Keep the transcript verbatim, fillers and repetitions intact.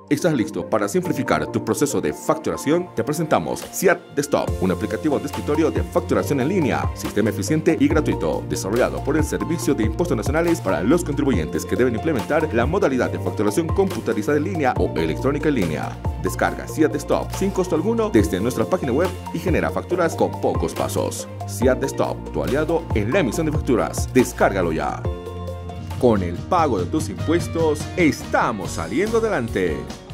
¿Estás listo para simplificar tu proceso de facturación? Te presentamos SIAT Desktop, un aplicativo de escritorio de facturación en línea, sistema eficiente y gratuito, desarrollado por el Servicio de Impuestos Nacionales para los contribuyentes que deben implementar la modalidad de facturación computarizada en línea o electrónica en línea. Descarga SIAT Desktop sin costo alguno desde nuestra página web y genera facturas con pocos pasos. SIAT Desktop, tu aliado en la emisión de facturas. Descárgalo ya. Con el pago de tus impuestos, estamos saliendo adelante.